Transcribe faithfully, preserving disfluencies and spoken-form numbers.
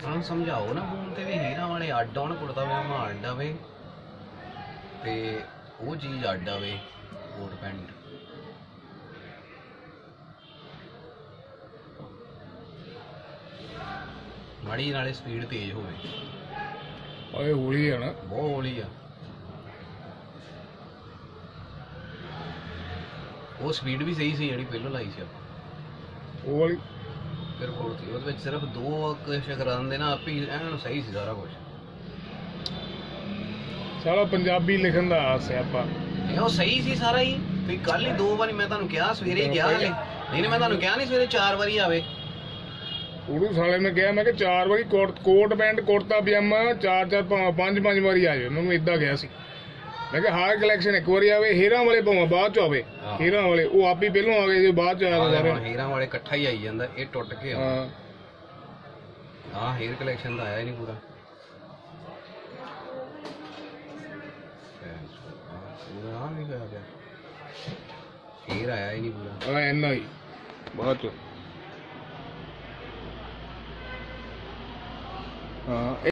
ਨੂੰ ਸਮਝਾਓ ਨਾ ਫੋਨ ਤੇ ਵੀ ਹੀਰਾਂ ਵਾਲੇ ਅੱਡ ਆਉਣ, ਕੁੜਤਾ ਪਜਾਮਾ ਅੱਡ ਆਵੇ ਤੇ ਉਹ ਚੀਜ਼ ਅੱਡ ਆਵੇ ਕੋਟ ਪੈਂਟ। ਮਾੜੀ ਨਾਲੇ ਸਪੀਡ ਤੇਜ਼ ਹੋਵੇ। ਓਏ ਹੌਲੀ ਆ ਨਾ, ਬਹੁਤ ਹੌਲੀ ਆ। ਉਹ ਸਪੀਡ ਵੀ ਸਹੀ ਸੀ ਜਿਹੜੀ ਪਹਿਲਾਂ ਲਾਈ ਸੀ ਆਪਾਂ, ਉਹ ਵਾਲੀ ਬਿਲਕੁਲ ਸੀ। ਉਹਦੇ ਵਿੱਚ ਸਿਰਫ ਦੋ ਕੁਛ ਕਰਾਉਂਦੇ ਨਾ ਆਪੇ ਐਨ ਸਹੀ ਸੀ ਸਾਰਾ ਕੁਛ। ਸਾਰਾ ਪੰਜਾਬੀ ਲਿਖਣ ਦਾ ਸਿਆਪਾ ਇਹ ਉਹ ਸਹੀ ਸੀ ਸਾਰਾ ਹੀ। ਕੋਈ ਕੱਲ ਹੀ ਦੋ ਵਾਰੀ ਮੈਂ ਤੁਹਾਨੂੰ ਕਿਹਾ, ਸਵੇਰੇ ਹੀ ਕਿਹਾ ਹਲੇ। ਨਹੀਂ ਨਹੀਂ ਮੈਂ ਤੁਹਾਨੂੰ ਕਿਹਾ ਨਹੀਂ ਸਵੇਰੇ ਚਾਰ ਵਾਰੀ ਆਵੇ। ਉਹਨੂੰ ਸਾਲੇ ਨੇ ਕਿਹਾ, ਮੈਂ ਕਿ ਚਾਰ ਵਾਰੀ ਕੋਟ ਕੋਟ ਪੈਂਟ ਕੁੜਤਾ ਪਜਾਮਾ ਚਾਰ ਚਾਰ ਭਾਵੇਂ ਪੰਜ ਪੰਜ ਵਾਰੀ ਆ ਜਾਵੇ। ਮੈਨੂੰ ਇਦਾਂ ਗਿਆ ਸੀ। ਮੈਂ ਕਿਹਾ ਹਰ ਕਲੈਕਸ਼ਨ ਇੱਕ ਵਾਰੀ ਆਵੇ, ਹੀਰਾਂ ਵਾਲੇ ਭਾਵੇਂ ਬਾਅਦ ਚ ਆਵੇ। ਹੀਰਾਂ ਵਾਲੇ ਉਹ ਆਪ ਹੀ ਪਹਿਲੋਂ ਆ ਗਏ ਜੇ ਬਾਅਦ ਚ ਆ ਸਾਰੇ। ਹੀਰਾਂ ਵਾਲੇ ਇਕੱਠਾ ਹੀ ਆਈ ਜਾਂਦਾ, ਇਹ ਟੁੱਟ ਕੇ ਆ। ਹਾਂ ਹੇਅਰ ਕਲੈਕਸ਼ਨ ਤਾਂ ਆਇਆ ਹੀ ਨਹੀਂ ਪੂਰਾ। ਪੂਰਾ ਨਹੀਂ ਹੋਇਆ ਪਿਆ, ਹੇਅਰ ਆਇਆ ਹੀ ਨਹੀਂ ਪੂਰਾ। ਇੰਨਾ ਹੀ ਬਾਅਦ ਚ। ਹਾਂ।